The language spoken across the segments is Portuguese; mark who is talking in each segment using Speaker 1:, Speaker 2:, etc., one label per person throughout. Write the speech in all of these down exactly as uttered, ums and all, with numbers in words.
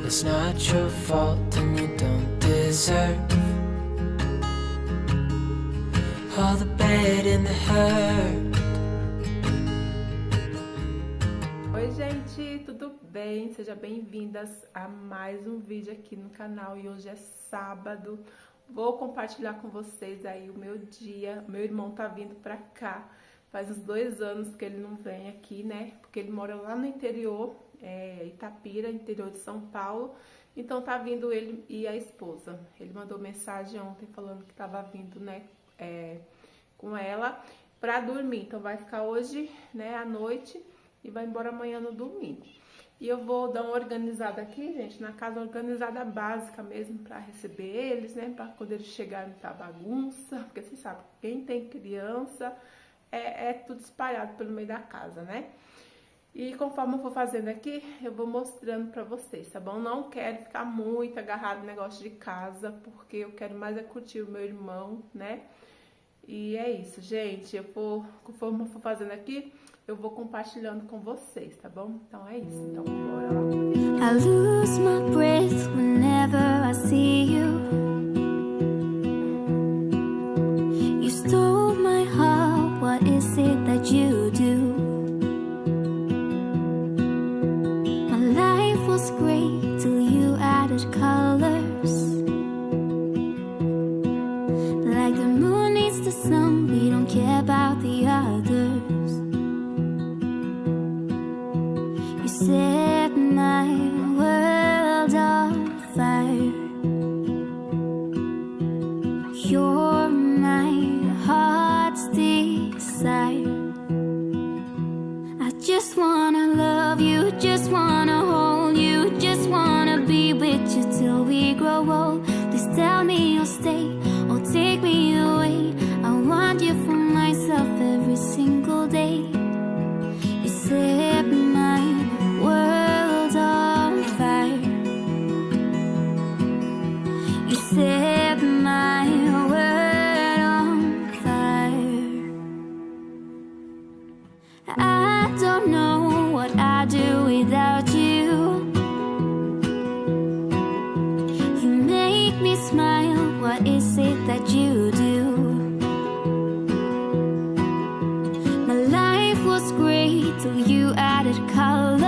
Speaker 1: It's not your fault and you don't deserve all the bad and the hurt.
Speaker 2: Oi gente, tudo bem? Sejam bem-vindas a mais um vídeo aqui no canal. E hoje é sábado. Vou compartilhar com vocês aí o meu dia. Meu irmão tá vindo pra cá. Faz uns dois anos que ele não vem aqui, né? Porque ele mora lá no interior, é, Itapira, interior de São Paulo. Então tá vindo ele e a esposa. Ele mandou mensagem ontem falando que tava vindo, né, é, com ela pra dormir. Então vai ficar hoje, né, à noite e vai embora amanhã no domingo. E eu vou dar uma organizada aqui, gente, na casa, organizada básica mesmo pra receber eles, né? Pra quando eles chegarem não tá bagunça. Porque vocês sabem, quem tem criança é, é tudo espalhado pelo meio da casa, né? E conforme eu for fazendo aqui, eu vou mostrando pra vocês, tá bom? Não quero ficar muito agarrado no negócio de casa, porque eu quero mais é curtir o meu irmão, né? E é isso, gente. Eu vou, conforme eu for fazendo aqui, eu vou compartilhando com vocês, tá bom? Então é isso. Então bora lá.
Speaker 3: I lose my breath whenever I see you. You stole my heart, what is it that you do? My life was great till you added colors. Like the moon needs the sun, we don't care about the others. You set my world on fire. You're my heart's desire. I just wanna love you, just wanna hold you, just wanna be with you till we grow old. Please tell me you'll stay or take me away. I want you for myself every single day. You set my world on fire. You set my world on fire. I don't know what I'd do without you. You make me smile, what is it that you do? My life was great till you added colors.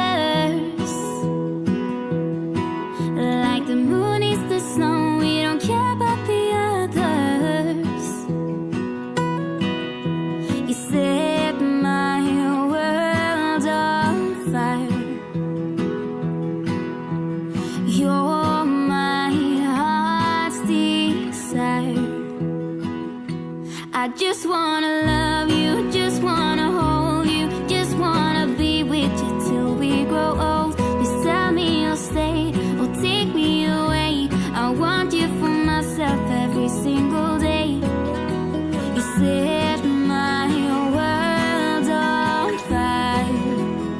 Speaker 3: Like the moon is the sun, we don't care about the others. You set my world on fire. You're my heart's desire. I just wanna love you, just wanna hold you, just wanna be with you till we grow old. Please tell me you'll stay or take me away. I want you for myself every single day. You set my world on fire.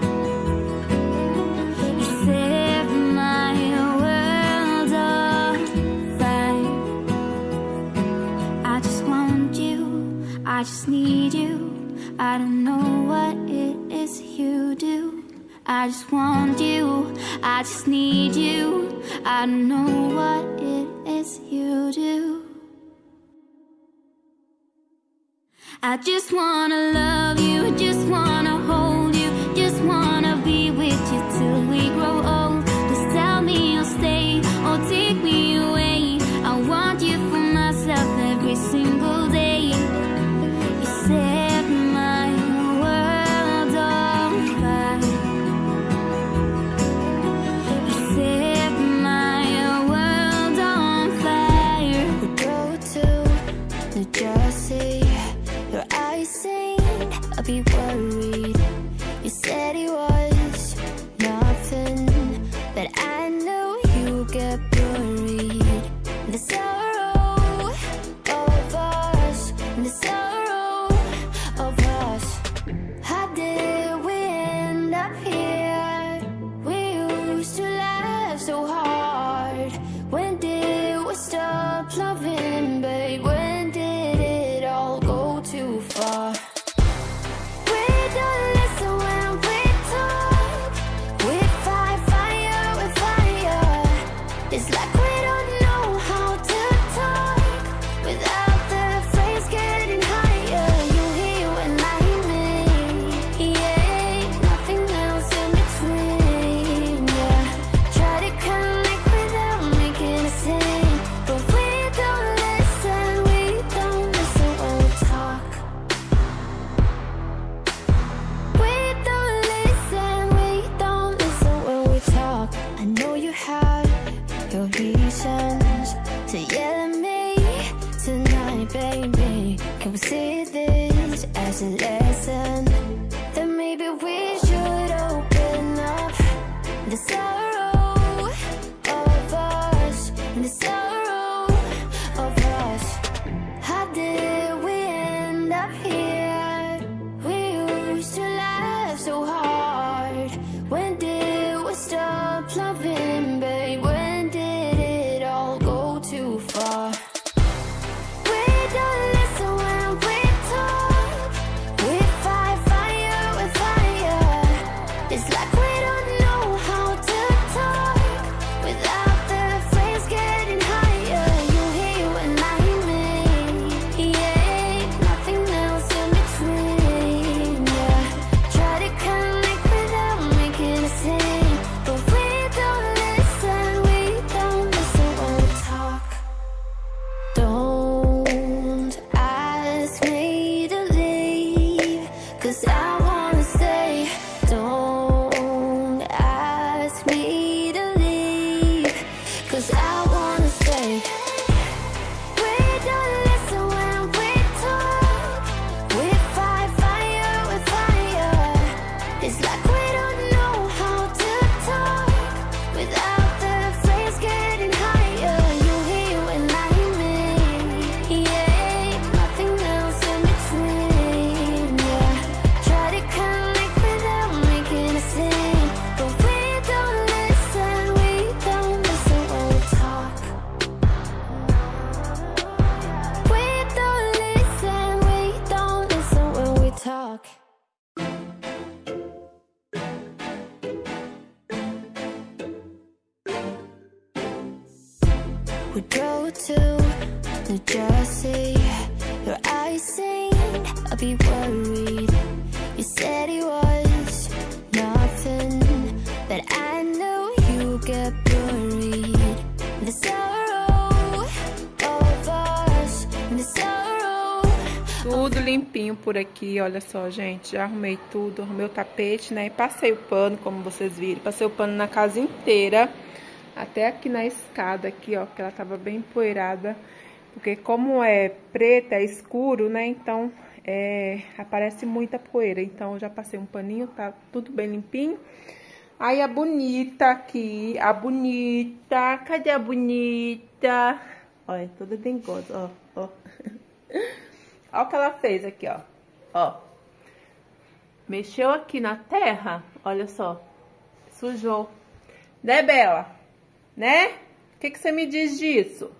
Speaker 3: You set my world on fire. I just want you, I just need you. I don't know what it is you do. I just want you, I just need you. I don't know what it is you do. I just wanna love you, just wanna hold you, just wanna be with you till we grow old. Please tell me you'll stay or take me away. I want you for myself every single day. You set my world on fire. You set my world on fire. We go to New Jersey. Your eyes saying I'll be worried. emotions. So yell at me tonight, baby. Can we see this as a lesson? Then maybe we should open up the sorrow of us, the sorrow of us. How did we end up here? We used to laugh so hard. When did we stop loving, babe? When did it all go too far? We don't listen when we talk. We fight fire with fire. It's like we don't know how to talk without the flames getting higher. You hear you and I hear me. Yeah, nothing else in between. Yeah, try to connect without making a scene, but we don't listen. We don't listen when we talk. Don't ask me to leave, 'cause I wanna stay. Don't ask me to leave, 'cause I wanna stay. We don't listen when we talk. We fight fire with fire. It's like we don't know how to talk without the flames getting higher. You hear you and I hear me. Yeah, nothing else in between. Yeah, try to connect without making a scene, but we don't listen. We don't listen when we talk. We don't listen. We don't listen when we talk. We drove to New Jersey. Your eyes saying I'll be worried. You said it was nothing, but I know you get buried. The sorrow of us, the sorrow.
Speaker 2: Tudo limpinho por aqui, olha só, gente. Já arrumei tudo, arrumei o tapete, né? E passei o pano, como vocês viram. Passei o pano na casa inteira. Até aqui na escada, aqui, ó, que ela tava bem empoeirada. Porque como é preta, é escuro, né? Então, é, aparece muita poeira. Então, eu já passei um paninho, tá tudo bem limpinho. Aí, a bonita aqui, a bonita. Cadê a bonita? Olha, toda dengosa, ó, ó. Olha o que ela fez aqui, ó. Ó. Mexeu aqui na terra, olha só. Sujou. Né, Bela? Né? O que, que você me diz disso?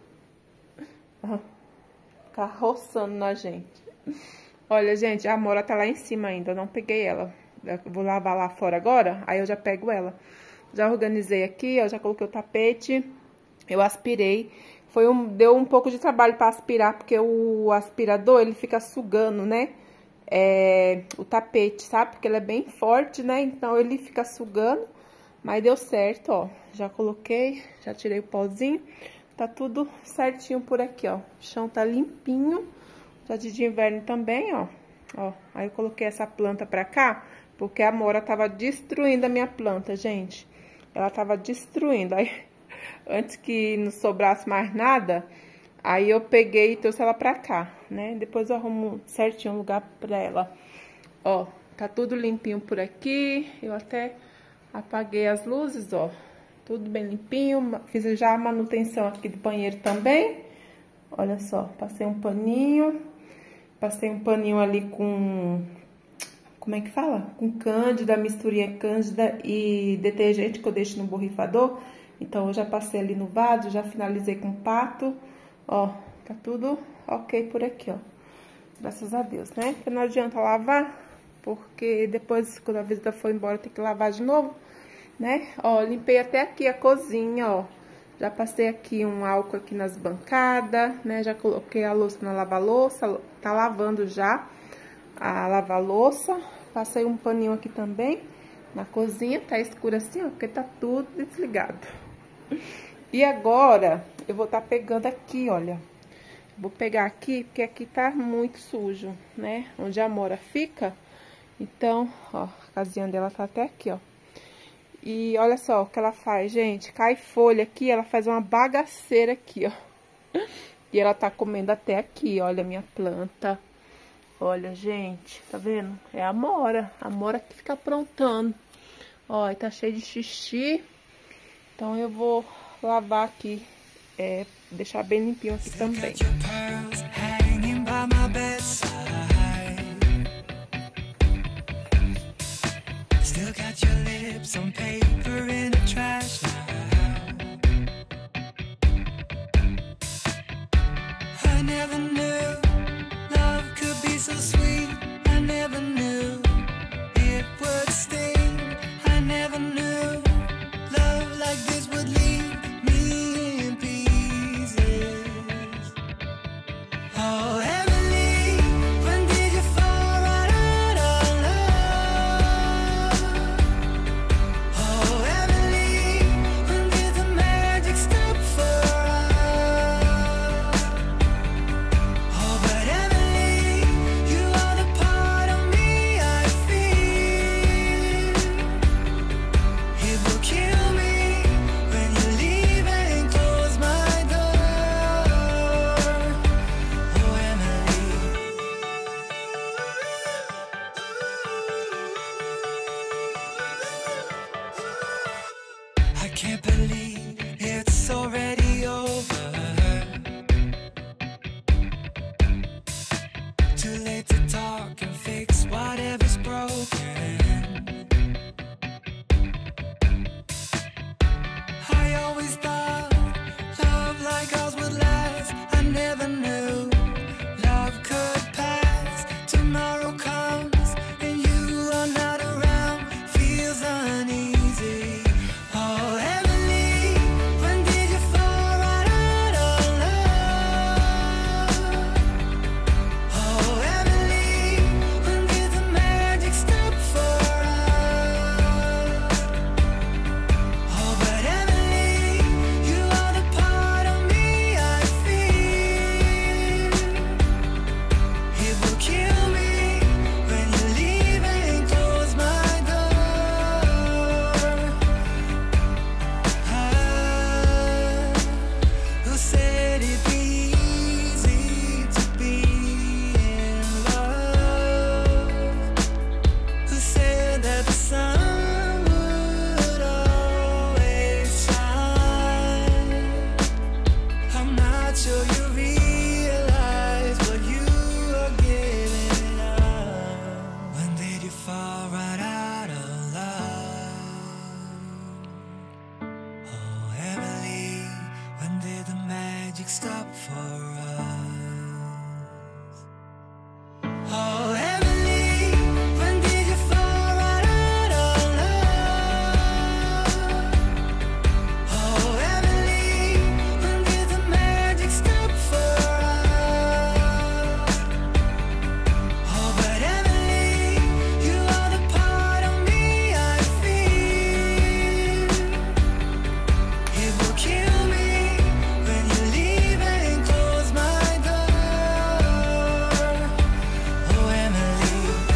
Speaker 2: Ficar roçando na gente. Olha, gente, a Amora tá lá em cima ainda. Eu não peguei ela. Eu vou lavar lá fora agora. Aí eu já pego ela. Já organizei aqui, eu já coloquei o tapete. Eu aspirei. Foi um, deu um pouco de trabalho para aspirar, porque o aspirador, ele fica sugando, né? É, o tapete, sabe? Porque ele é bem forte, né? Então, ele fica sugando. Mas deu certo, ó. Já coloquei, já tirei o pozinho. Tá tudo certinho por aqui, ó. O chão tá limpinho. Jardim de inverno também, ó. Ó, aí eu coloquei essa planta pra cá, porque a Amora tava destruindo a minha planta, gente. Ela tava destruindo. Aí, antes que não sobrasse mais nada, aí eu peguei e trouxe ela pra cá, né? Depois eu arrumo certinho um lugar pra ela. Ó, tá tudo limpinho por aqui. Eu até apaguei as luzes, ó. Tudo bem limpinho. Fiz já a manutenção aqui do banheiro também. Olha só, passei um paninho. Passei um paninho ali com... Como é que fala? Com cândida, misturinha cândida e detergente que eu deixo no borrifador. Então, eu já passei ali no vaso, já finalizei com pato. Ó, tá tudo ok por aqui, ó. Graças a Deus, né? Porque não adianta lavar, porque depois, quando a visita for embora, tem que lavar de novo, né? Ó, limpei até aqui a cozinha, ó. Já passei aqui um álcool aqui nas bancadas, né? Já coloquei a louça na lava-louça, tá lavando já a lava-louça. Passei um paninho aqui também na cozinha, tá escuro assim, ó, porque tá tudo desligado. E agora, eu vou tá pegando aqui, olha. Vou pegar aqui, porque aqui tá muito sujo, né? Onde a Amora fica. Então, ó, a casinha dela tá até aqui, ó. E olha só o que ela faz, gente. Cai folha aqui, ela faz uma bagaceira aqui, ó. E ela tá comendo até aqui, olha a minha planta. Olha, gente, tá vendo? É a Amora. A Amora que fica aprontando. Ó, e tá cheio de xixi. Então eu vou lavar aqui, é, deixar bem limpinho aqui também. Still got your lips on paper in a trash now. I never knew love could be so sweet. I never knew it would sting. I never knew love like this would leave me in pieces. Oh, Emily, when did you fall right out of love? Oh, Emily, when did the magic stop for us? Oh, but Emily, you are the part of me I feel. It will kill me when you leave and close my door. Oh, Emily. I can't believe it's already over. Too late to talk and fix whatever's broken. I always thought love like ours would last. I never knew love could pass. Tomorrow comes and you are not around. Feels uneasy. Oh, Emily, when did you fall right out of love? Oh, Emily, when did the magic stop for us? Oh, but Emily, you are the part of me I feel. It will kill me when you leave and close my door. Ah, who said it'd be easy to be in love? Who said that the sun would always shine? I'm not sure you realize what you are giving up. When did you fall right out of love? Oh, Emily, when did the magic stop for us? Oh, Emily, when did you fall right out of love? Oh, Emily, when did the magic stop for us? Oh, but Emily, you are the part of me I feel. It will kill me when you leave and close my door. Oh, Emily.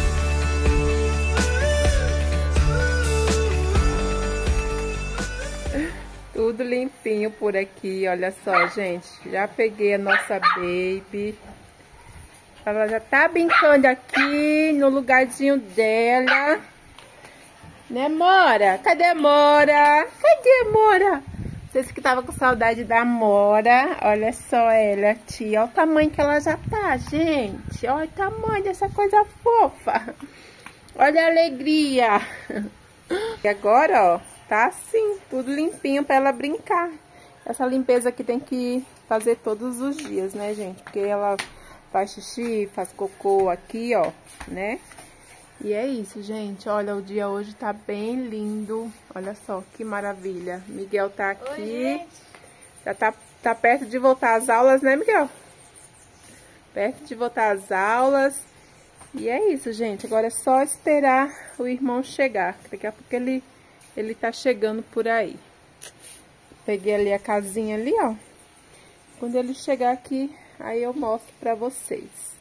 Speaker 2: Tudo limpinho por aqui, olha só, gente. Já peguei a nossa baby. Ela já tá brincando aqui no lugarzinho dela. Né, Mora? Cadê a Mora? Cadê a Mora? Vocês que estavam com saudade da Mora, olha só ela aqui. Olha o tamanho que ela já tá, gente. Olha o tamanho dessa coisa fofa. Olha a alegria. E agora, ó, tá assim, tudo limpinho pra ela brincar. Essa limpeza aqui tem que fazer todos os dias, né, gente? Porque ela faz xixi, faz cocô aqui, ó, né? E é isso, gente. Olha, o dia hoje tá bem lindo. Olha só, que maravilha. Miguel tá aqui. Oi, já tá, tá perto de voltar às aulas, né, Miguel? Perto de voltar às aulas. E é isso, gente. Agora é só esperar o irmão chegar. Daqui a pouco ele, ele tá chegando por aí. Peguei ali a casinha ali, ó. Quando ele chegar aqui, aí eu mostro pra vocês.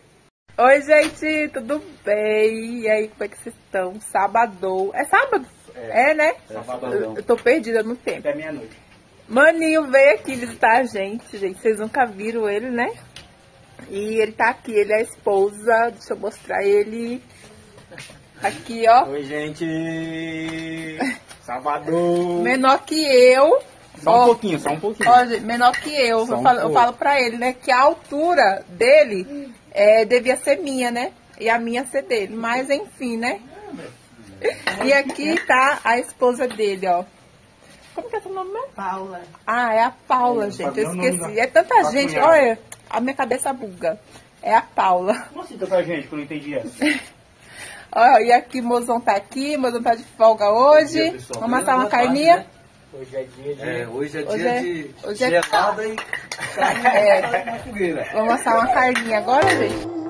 Speaker 2: Oi, gente, tudo bem? E aí, como é que vocês estão? Sábado. É sábado? É, né?
Speaker 4: Sabadão.
Speaker 2: Eu, eu tô perdida no tempo.
Speaker 4: Até meia-noite.
Speaker 2: Maninho veio aqui visitar a gente, gente. Vocês nunca viram ele, né? E ele tá aqui, ele é a esposa. Deixa eu mostrar ele. Aqui, ó.
Speaker 4: Oi, gente. Sabadão.
Speaker 2: Menor que eu.
Speaker 4: Só
Speaker 2: Ó,
Speaker 4: um pouquinho, só um pouquinho.
Speaker 2: Ó, gente, menor que eu.
Speaker 4: Só
Speaker 2: Eu
Speaker 4: um
Speaker 2: falo, eu
Speaker 4: pouco.
Speaker 2: falo pra ele, né? Que a altura dele é, devia ser minha, né? E a minha ser dele. Mas, enfim, né? E aqui tá a esposa dele, ó. Como que é seu nome mesmo?
Speaker 5: Paula.
Speaker 2: Ah, é a Paula,
Speaker 4: Eu
Speaker 2: gente.
Speaker 4: sabia
Speaker 2: Eu
Speaker 4: o nome
Speaker 2: esqueci.
Speaker 4: da-
Speaker 2: É tanta
Speaker 4: da
Speaker 2: gente.
Speaker 4: cunhada.
Speaker 2: Olha, a minha cabeça buga. É a Paula.
Speaker 4: Como assim tanta gente que eu não entendi essa?
Speaker 2: Ó, e aqui, mozão tá aqui. Mozão tá de folga hoje.
Speaker 6: dia, pessoal.
Speaker 2: Vamos assar uma
Speaker 6: Boa tarde,
Speaker 2: carninha?
Speaker 6: né?
Speaker 4: Hoje é dia de...
Speaker 6: É, hoje é dia
Speaker 2: Hoje é-
Speaker 6: de
Speaker 2: hoje é-
Speaker 6: gelada e carne
Speaker 2: É.
Speaker 6: na fogueira.
Speaker 2: Vamos assar uma carninha agora, gente?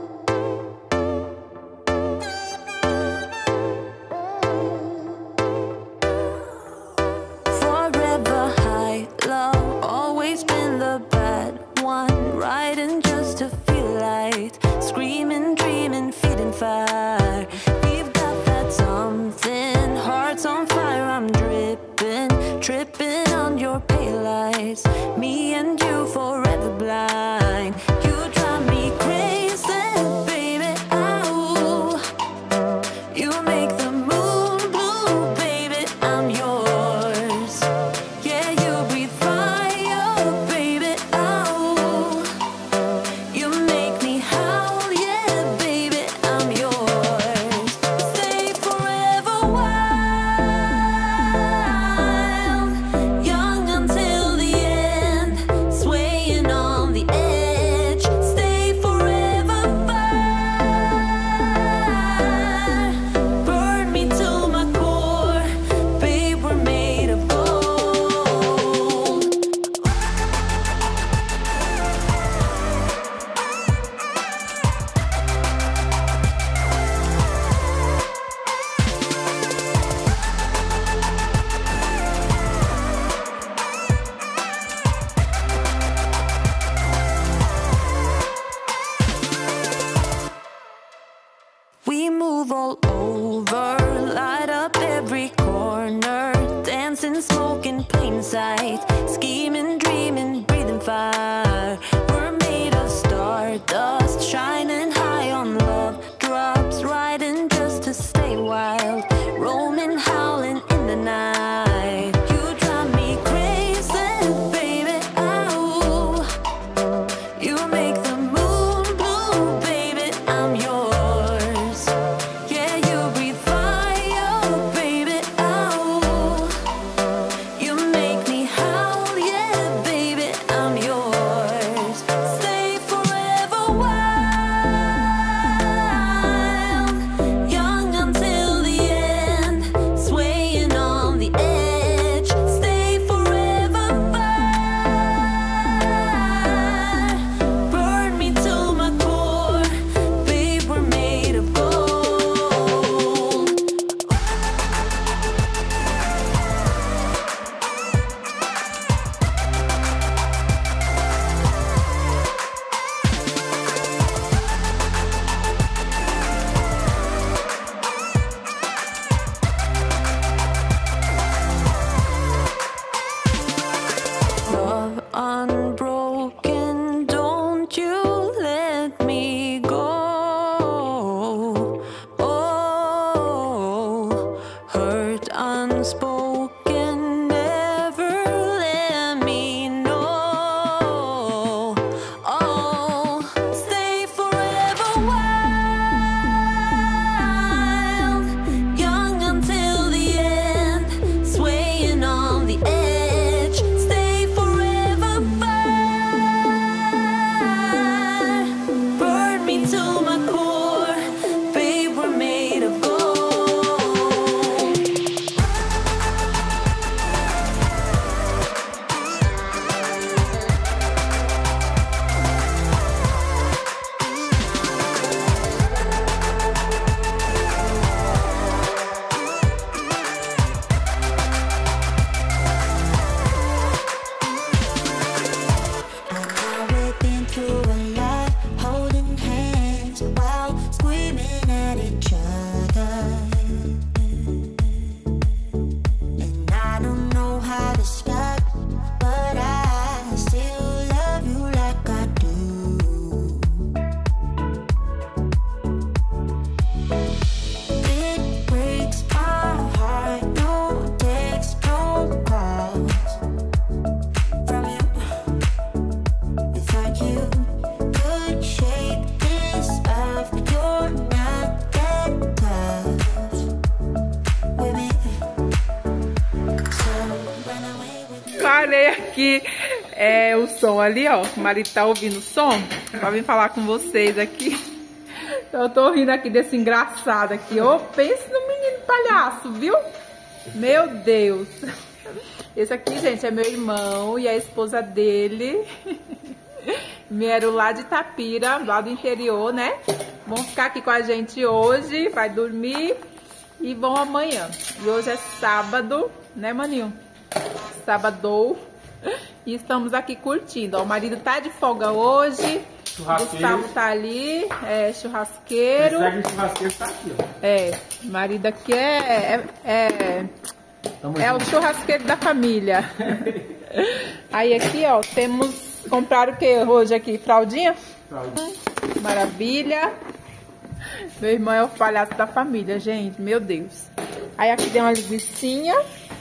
Speaker 3: Forever high, low, always been the bad one. Riding just to feel light, screaming, dreaming, feeding fire. We've got that something, hearts on fire. I'm dripping, tripping on your pale lights. Me and you forever blind. You drive me crazy, baby. Ow. You make the moon blue, baby. I'm yours. Yeah, you breathe fire, baby. Oh, you make me howl, yeah, baby. I'm yours. Stay forever wild, young until the end, swaying on the edge. Stay forever fire, burn me to my core, babe. We're made of gold. We move all over, light up every corner, dancing, smoking, plain sight, scheming, dreaming, breathing fire. We're made of stardust, shining high on love drops, riding just to stay wild, roaming, howling in the night. You drive me crazy, baby. Ow. You make the moon blue, baby. I'm yours. Yeah, you breathe fire, baby. Oh, you make me howl, yeah,
Speaker 2: parei aqui é, o som ali, ó. O marido tá ouvindo o som pra vir falar com vocês aqui. Então, eu tô rindo aqui desse engraçado aqui. Ô, pense no menino palhaço, viu? Meu Deus. Esse aqui, gente, é meu irmão e a esposa dele. Vieram lá de Itapira, lá do interior, né? Vão ficar aqui com a gente hoje, vai dormir e vão amanhã. E hoje é sábado, né, maninho? Sábado. E estamos aqui curtindo. Ó, o marido tá de folga hoje. Gustavo tá ali, é churrasqueiro.
Speaker 4: O churrasqueiro tá aqui, ó.
Speaker 2: É, o marido aqui é... é, é É o churrasqueiro da família. Aí aqui, ó, temos... Compraram o que hoje aqui? Fraldinha? Fraldinha. Maravilha. Meu irmão é o palhaço da família, gente. Meu Deus. Aí aqui tem uma linguicinha.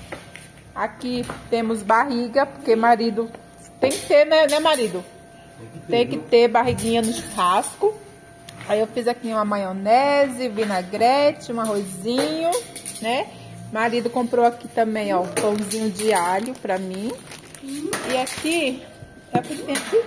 Speaker 2: Aqui temos barriga, porque marido... Tem que ter, né, né marido? Tem que ter barriguinha no churrasco. Aí eu fiz aqui uma maionese, vinagrete, um arrozinho, né? Marido comprou aqui também, ó, pãozinho de alho pra mim. E aqui, é o que tem aqui?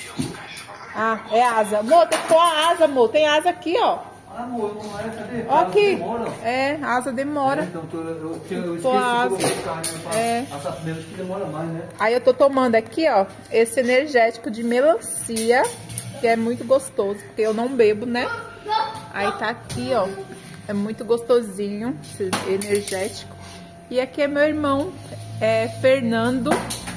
Speaker 2: Ah, é asa. Amor, tem que pôr a asa, amor. Tem asa aqui, ó.
Speaker 5: Ah, amor, não é, cadê?
Speaker 2: Ó aqui.
Speaker 5: Demora?
Speaker 2: É, asa demora.
Speaker 5: É, então, eu, eu, eu, eu
Speaker 2: Pô, asa.
Speaker 5: esqueci de colocar, né? Pra
Speaker 2: É.
Speaker 5: assar primeiro que demora mais, né?
Speaker 2: Aí eu tô tomando aqui, ó, esse energético de melancia, que é muito gostoso, porque eu não bebo, né? Aí tá aqui, ó. É muito gostosinho, esse energético. E aqui é meu irmão, é Fernando.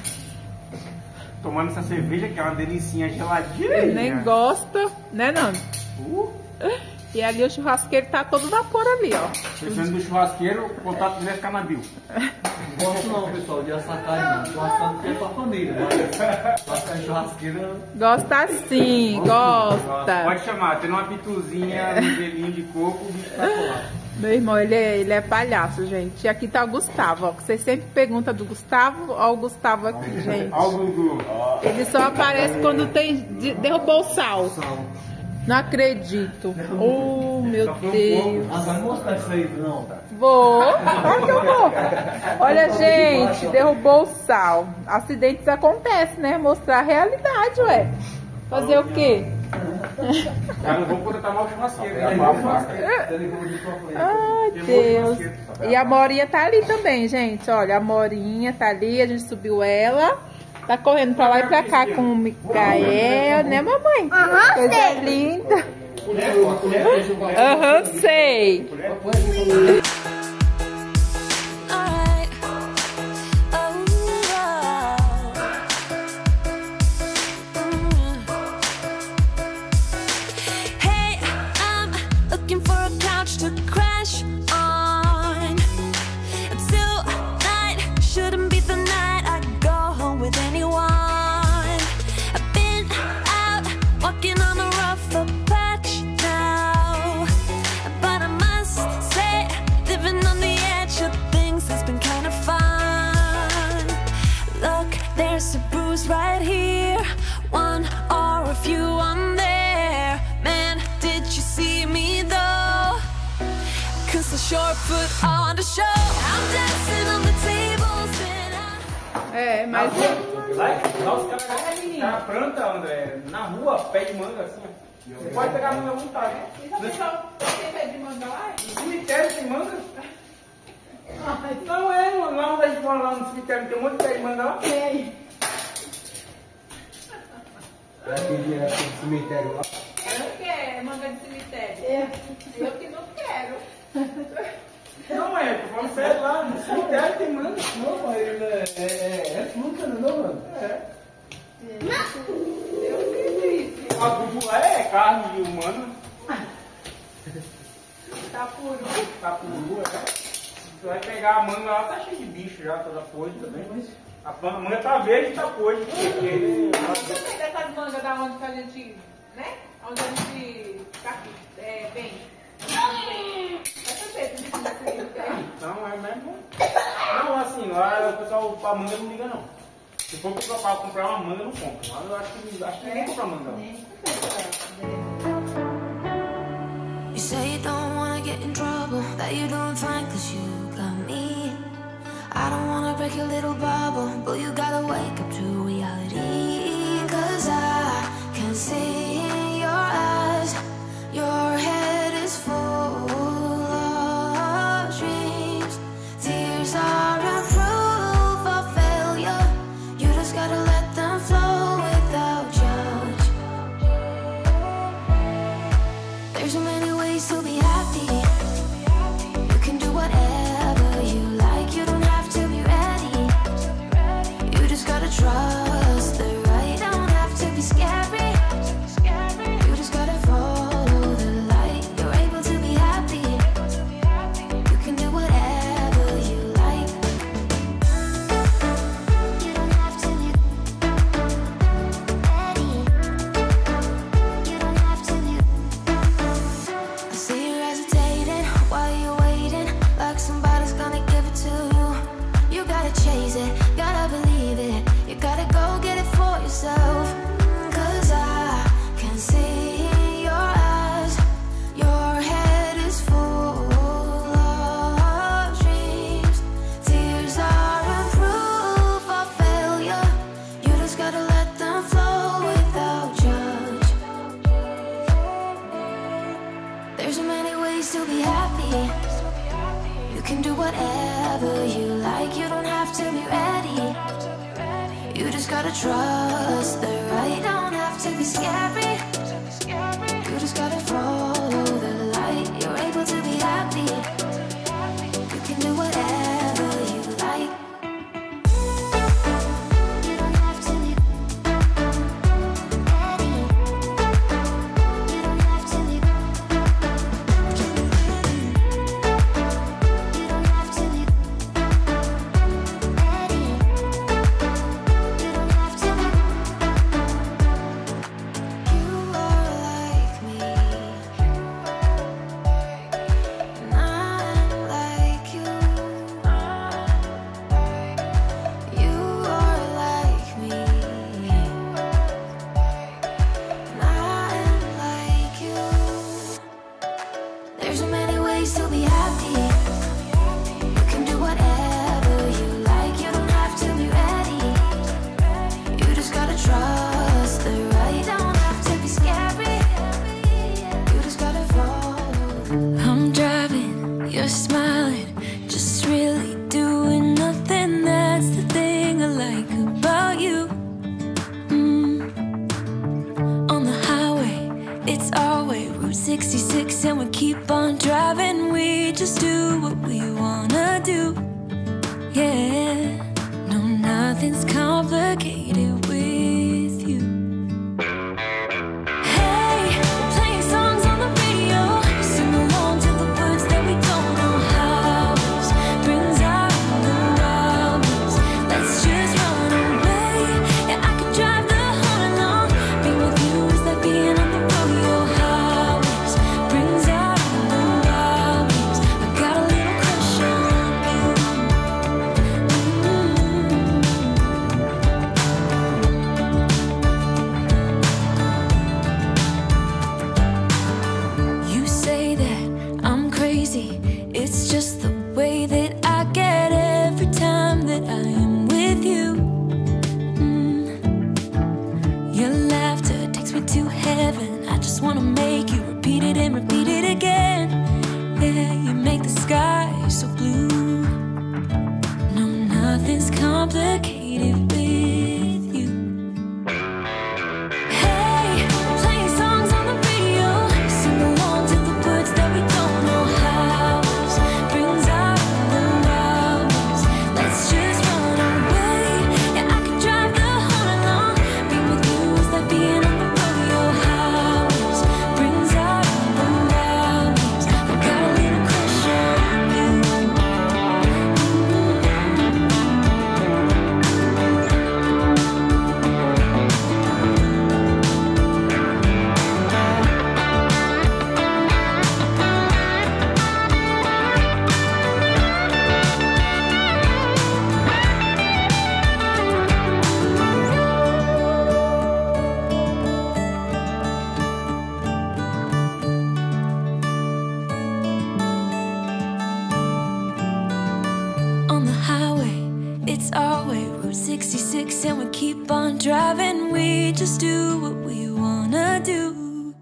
Speaker 4: Tomando essa cerveja, que é uma delicinha geladinha.
Speaker 2: Ele nem gosta, né, Nando?
Speaker 4: Uh.
Speaker 2: E ali o churrasqueiro tá todo vapor ali, ó.
Speaker 4: Pensando do churrasqueiro, o contato vai ficar na bio.
Speaker 5: Não gosto não, pessoal, de assar carne não. Tô assando porque é pra família, mas assar em churrasqueira...
Speaker 2: Gosta sim, gosta.
Speaker 4: Pode chamar, tendo uma pituzinha no gelinho de coco, o bicho tá colado.
Speaker 2: Meu irmão, ele é, ele é palhaço, gente. E aqui tá o Gustavo, ó. Vocês sempre perguntam do Gustavo, ó o Gustavo aqui, gente.
Speaker 4: Ó o Gugu.
Speaker 2: Ele só aparece quando tem de- derrubou o sal. Não acredito. Oh, meu Deus.
Speaker 5: Ah, vai mostrar isso aí, não, tá?
Speaker 2: Vou. Olha que eu vou. Olha, gente, derrubou o sal. Acidentes acontecem, né? Mostrar a realidade, ué. Fazer o quê?
Speaker 4: Já não vou poder tomar o churrasqueiro.
Speaker 5: Aí,
Speaker 4: Né?
Speaker 5: vai mostrar. Ele vai de frente.
Speaker 2: Ai, Deus. E a Morinha tá ali também, gente. Olha, a Morinha tá ali, a gente subiu ela. Tá correndo pra lá e pra cá com o Micael, né, mamãe? Aham, coisa
Speaker 3: sei.
Speaker 2: linda. Aham, sei.
Speaker 3: Alright. Oh, mm. Hey, I'm looking for a couch to crash on. Until night shouldn't be the night I go home with anyone. I've been out walking on a rougher patch now, but I must say, living on the edge of things has been kind of fun. Look, there's a bruise right here, one or a few on there. Man, did you see me though? Cause I sure put on the show. I'm dancing on the tables and I...
Speaker 2: É, mas
Speaker 4: Lá, lá os caras cara planta, André, na rua, pé de manga assim. Ó. Você pode pegar a manga à vontade.
Speaker 2: tem pé de manga lá?
Speaker 4: No cemitério tem manga? Não é, mano. Lá onde a gente mora, lá no cemitério, tem um monte de pé de manga lá.
Speaker 2: Tem.
Speaker 5: É aquele, aquele cemitério lá.
Speaker 2: Eu não quero manga de cemitério. Eu que não quero.
Speaker 4: Não é, tô falando sério, lá no cemitério tem manga.
Speaker 5: Não, mas ele é, é, é, é fruta, não, mano?
Speaker 4: É.
Speaker 2: Eu acredito.
Speaker 4: A bubu é carne humana.
Speaker 2: Tá puro.
Speaker 4: Tá por rua, né? Você vai pegar a manga lá, tá cheio de bicho já, toda podre também. Mas a manga tá verde e tá podre. Porque...
Speaker 2: Você tem dessas mangas da onde que a gente, né? Onde a gente tá aqui, é, vem. Essa vez,
Speaker 4: Não, é mesmo. Não, assim, lá o pessoal, a manga não liga não. Se for pra comprar uma manga, não compra. Lá eu acho que, acho que ninguém compra manga. Não.
Speaker 3: You say you don't wanna get in trouble, that you don't find cause you got me. I don't wanna break like your little bubble, but you gotta wake up to reality. Cause I can see in your eyes, your head is full of dreams. Tears are a proof of failure. You just gotta let them flow without judge. There's so many ways to be happy. You can do whatever you like. You don't have to be ready. You just gotta trust the right. Don't have to be scary. You just gotta follow the light. You're able to be happy. You can do whatever you like. You don't have to be ready. You don't have to be. I see you hesitating while you're waiting, like somebody's gonna give it to you. You gotta chase it, gotta believe it. You gotta go get it for yourself. Cause I can see in your eyes, your head is full of dreams. Tears are a proof of failure. You just gotta let them flow without judge. There's so many ways to be happy. You can do whatever you like. You don't have to be ready. You just gotta trust the right. Don't have to be scary. You just gotta follow the light. You're able to be happy. You can do whatever you like. You don't have to be ready. You don't have to be. You don't have to be ready. You don't have to be. You are like me, and I'm like you. You are like me, and I'm like you. There's so many ways to be happy. You can do whatever you like. You don't have to be ready. You just gotta trust the right. Don't have to be scary. You just gotta follow. I'm driving, you're smiling, just really doing nothing. That's the thing I like about you. Mm. On the highway, it's our way, Route sixty-six, and we keep on driving. We just do what we wanna do. Yeah, no, nothing's complicated with you. Hey, we're playing songs on the radio, sing along to the words that we don't know how. Brings out the wildness. Let's just run away. Yeah, I could drive the whole night long. Being with you is like being on the rodeo highways. Brings out the wildness. I got a little crush on you. You say that I'm crazy. It's just the way that I get every time that I am with you. Mm. Your laughter takes me to heaven. I just wanna make you repeat it and repeat it again. Yeah, you make the sky so blue. No, nothing's complicated with you. Hey, playing songs on the radio, sing along to the words that we don't know how. Brings out the wildness. Let's just run away. Yeah, I could drive the whole night long. Being with you is like being on the rodeo highways. Brings out the wildness. I got a little crush on you.
Speaker 1: it's our way, Route sixty-six, and we keep on driving. We just do what we wanna do.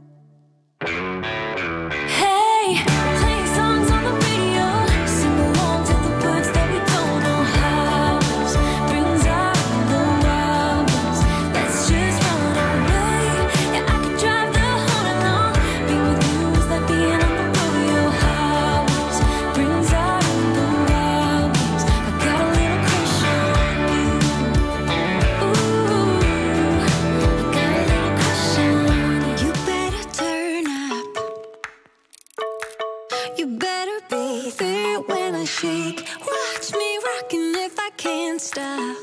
Speaker 1: Hey, playing songs on the radio, sing along to the words that we don't know how. Brings out the wildness. Let's just run away. Yeah, I could drive the whole night long. Being with you is like being on the rodeo house. Brings out the wildness. I got a little crush on you. Ooh, I got a little crush on you. You better turn up. You better be there when I shake. Watch me rockin' if I can't stop.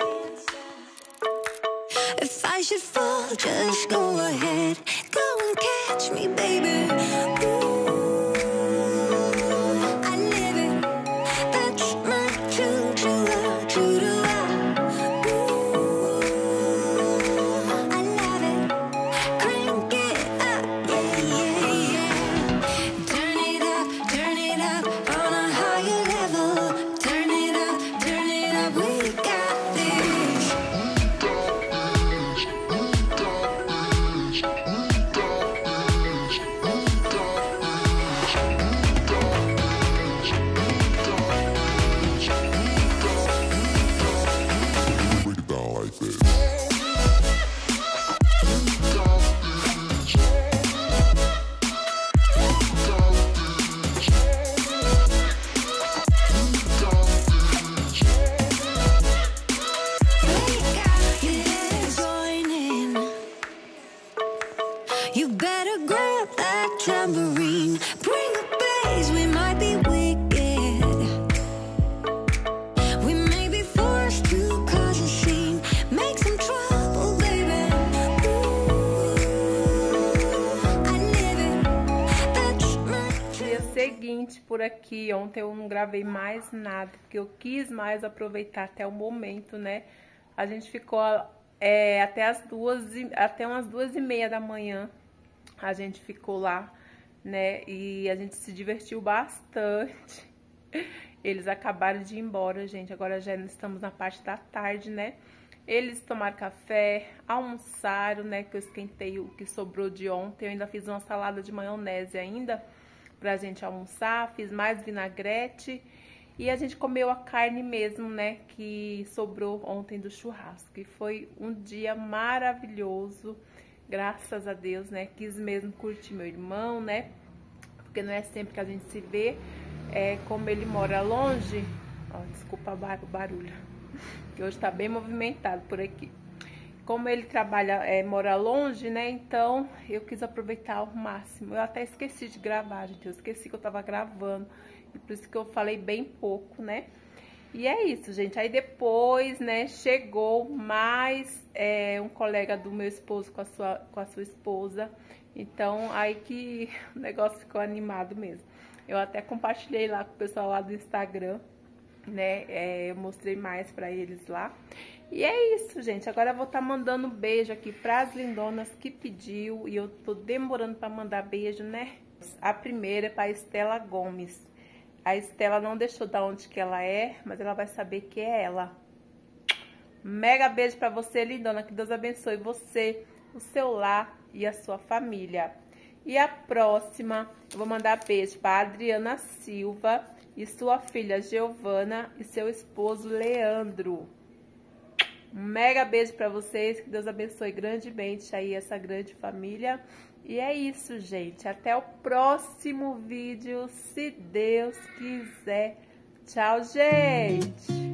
Speaker 1: If I should fall, just go ahead. Go and catch me, baby. Ooh, I live it. That's my choo-choo-la, choo-choo-la. Ooh, I love it. Crank it up, yeah, yeah, yeah. Turn it up, turn it up on a higher level. Turn it up, turn it up, we got this.
Speaker 6: Break it down like this.
Speaker 1: Join in. You better grab that tambourine. Bring the bass, we might be wicked. We may be forced to cause a scene. Make some trouble, baby. Ooh, I live it. That's my
Speaker 2: Dia seguinte por aqui, ontem eu não gravei mais nada, porque eu quis mais aproveitar até o momento, né? A gente ficou é, até as duas, e- até umas duas e meia da manhã, a gente ficou lá, né? E a gente se divertiu bastante. Eles acabaram de ir embora, gente. Agora já estamos na parte da tarde, né? Eles tomaram café, almoçaram, né? Que eu esquentei o que sobrou de ontem. Eu ainda fiz uma salada de maionese ainda pra gente almoçar. Fiz mais vinagrete. E a gente comeu a carne mesmo, né? Que sobrou ontem do churrasco. E foi um dia maravilhoso. Graças a Deus, né? Quis mesmo curtir meu irmão, né? Porque não é sempre que a gente se vê. É, como ele mora longe, ó, desculpa o bar- o barulho, que hoje tá bem movimentado por aqui. Como ele trabalha, é, mora longe, né? Então eu quis aproveitar ao máximo. Eu até esqueci de gravar, gente. Eu esqueci que eu tava gravando. E por isso que eu falei bem pouco, né? E é isso, gente. Aí depois, né, chegou mais é, um colega do meu esposo com a sua, com a sua esposa. Então, aí que o negócio ficou animado mesmo. Eu até compartilhei lá com o pessoal lá do Instagram, né? É, eu mostrei mais pra eles lá. E é isso, gente. Agora eu vou estar mandando beijo aqui pras lindonas que pediu. E eu tô demorando pra mandar beijo, né? A primeira é pra Estela Gomes. A Estela não deixou da onde que ela é, mas ela vai saber que é ela. Mega beijo pra você, lindona. Que Deus abençoe você, o seu lar e a sua família. E a próxima, eu vou mandar beijo pra Adriana Silva e sua filha Giovana e seu esposo Leandro. Um mega beijo pra vocês. Que Deus abençoe grandemente aí essa grande família. E é isso, gente. Até o próximo vídeo, se Deus quiser. Tchau, gente!